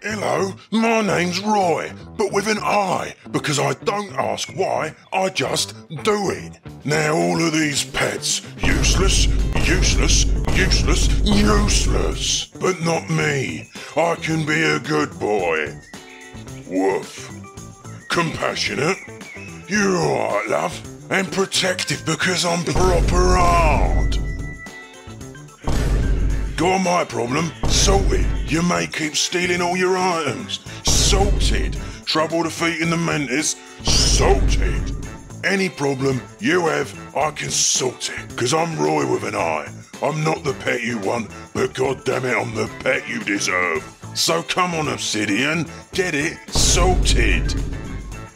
Hello, my name's Roy, but with an I, because I don't ask why, I just do it. Now all of these pets, useless, useless, useless, useless. But not me. I can be a good boy. Woof. Compassionate. You're alright, love. And protective because I'm proper hard. Got my problem? Salted. Your mate keeps stealing all your items. Salted. Trouble defeating the Mantis? Salted. Any problem you have, I can sort it. Cause I'm Roy with an I. I'm not the pet you want, but goddammit I'm the pet you deserve. So come on, Obsidian, get it sorted.